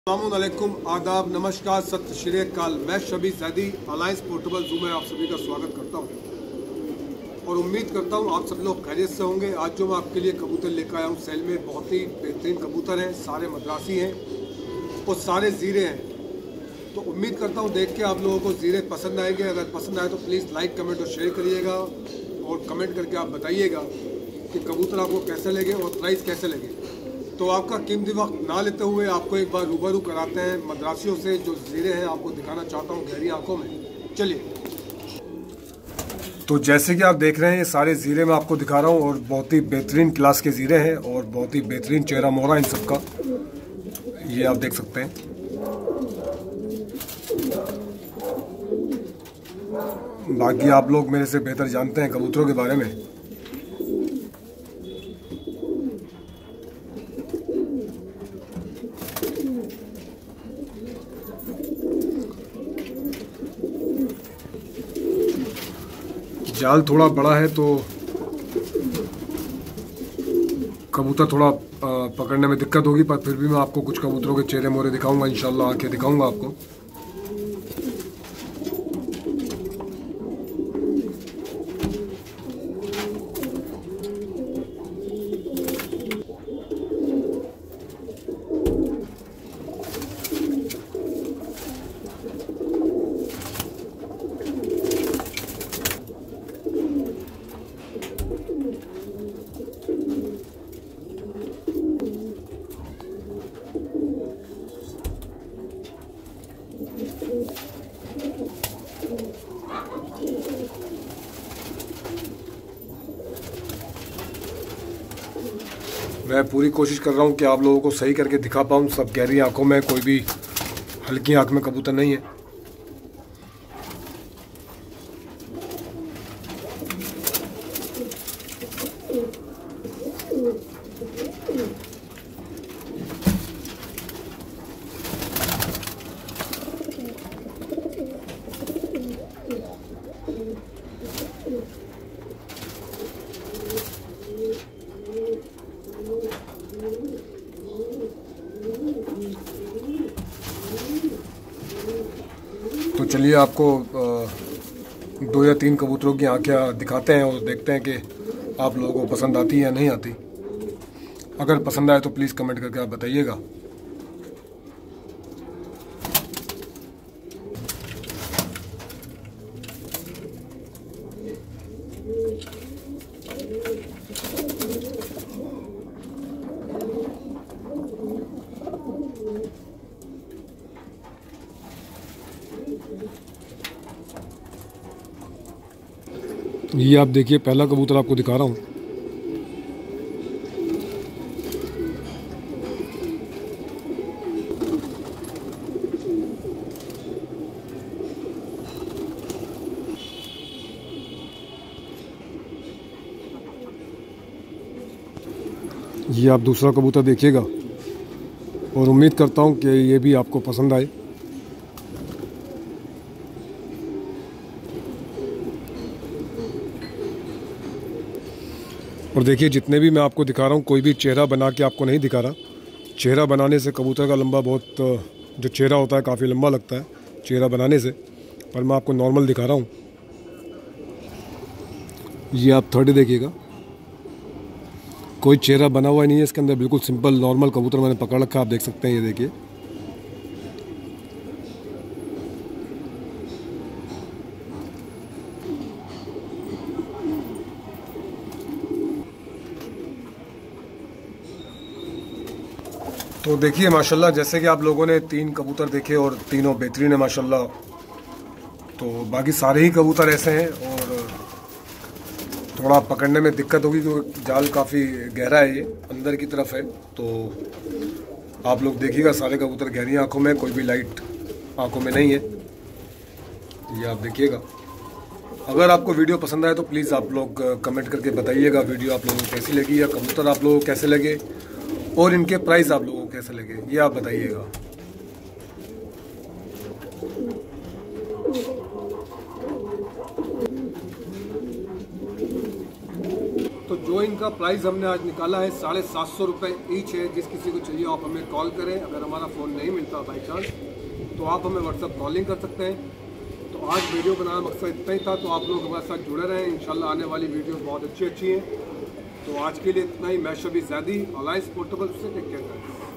अस्सलामुअलैकुम, आदाब, नमस्कार, सत श्री अकाल। मैं शबी सैदी अलायंस पोर्टेबल जू में आप सभी का स्वागत करता हूं और उम्मीद करता हूं आप सब लोग खैरियत से होंगे। आज जो मैं आपके लिए कबूतर लेकर आया हूं सेल में, बहुत ही बेहतरीन कबूतर हैं, सारे मद्रासी हैं और सारे ज़ीरे हैं। तो उम्मीद करता हूं देख के आप लोगों को ज़ीरे पसंद आएंगे। अगर पसंद आए तो प्लीज़ लाइक, कमेंट और शेयर करिएगा और कमेंट करके आप बताइएगा कि कबूतर आपको कैसे लगे और प्राइस कैसे लगे। तो आपका कीमती वक्त ना लेते हुए आपको एक बार रूबरू कराते हैं मद्रासियों से। जो ज़ीरे हैं आपको दिखाना चाहता हूँ गहरी आंखों में। चलिए, तो जैसे कि आप देख रहे हैं ये सारे ज़ीरे मैं आपको दिखा रहा हूँ और बहुत ही बेहतरीन क्लास के ज़ीरे हैं और बहुत ही बेहतरीन चेहरा मोहरा इन सबका, ये आप देख सकते हैं। बाकी आप लोग मेरे से बेहतर जानते हैं कबूतरों के बारे में। जाल थोड़ा बड़ा है तो कबूतर थोड़ा पकड़ने में दिक्कत होगी, पर फिर भी मैं आपको कुछ कबूतरों के चेहरे मोहरे दिखाऊंगा, इंशाल्लाह आके दिखाऊंगा आपको। मैं पूरी कोशिश कर रहा हूँ कि आप लोगों को सही करके दिखा पाऊँ। सब गहरी आंखों में, कोई भी हल्की आंख में कबूतर नहीं है। तो चलिए आपको 2 या 3 कबूतरों की आंखें दिखाते हैं और देखते हैं कि आप लोगों को पसंद आती है या नहीं आती। अगर पसंद आए तो प्लीज़ कमेंट करके आप बताइएगा। ये आप देखिए, पहला कबूतर आपको दिखा रहा हूँ। ये आप दूसरा कबूतर देखिएगा और उम्मीद करता हूँ कि ये भी आपको पसंद आए। और देखिए, जितने भी मैं आपको दिखा रहा हूँ कोई भी चेहरा बना के आपको नहीं दिखा रहा। चेहरा बनाने से कबूतर का लंबा बहुत, जो चेहरा होता है काफ़ी लंबा लगता है चेहरा बनाने से, पर मैं आपको नॉर्मल दिखा रहा हूँ। ये आप थर्ड देखिएगा, कोई चेहरा बना हुआ नहीं है इसके अंदर, बिल्कुल सिंपल नॉर्मल कबूतर मैंने पकड़ रखा है। आप देख सकते हैं, ये देखिए। तो देखिए माशाल्लाह, जैसे कि आप लोगों ने 3 कबूतर देखे और तीनों बेहतरीन है माशाल्लाह। तो बाकी सारे ही कबूतर ऐसे हैं और थोड़ा पकड़ने में दिक्कत होगी क्योंकि जाल काफ़ी गहरा है, ये अंदर की तरफ है। तो आप लोग देखिएगा, सारे कबूतर गहरी आंखों में, कोई भी लाइट आंखों में नहीं है। ये आप देखिएगा। अगर आपको वीडियो पसंद आए तो प्लीज़ आप लोग कमेंट करके बताइएगा वीडियो आप लोगों को कैसी लगी, या कबूतर आप लोगों को कैसे लगे और इनके प्राइस आप लोगों को कैसे लगे, ये आप बताइएगा। तो जो इनका प्राइस हमने आज निकाला है 750 रुपये ईच है। जिस किसी को चाहिए आप हमें कॉल करें। अगर हमारा फ़ोन नहीं मिलता बाई चांस तो आप हमें व्हाट्सएप कॉलिंग कर सकते हैं। तो आज वीडियो बनाना मकसद इतना ही था। तो आप लोग हमारे साथ जुड़े रहें, इंशाल्लाह आने वाली वीडियो बहुत अच्छी हैं। तो आज के लिए इतना ही। मैं शबी ज़ैदी, अलायंस पोर्टेबल से टेक केयर करें।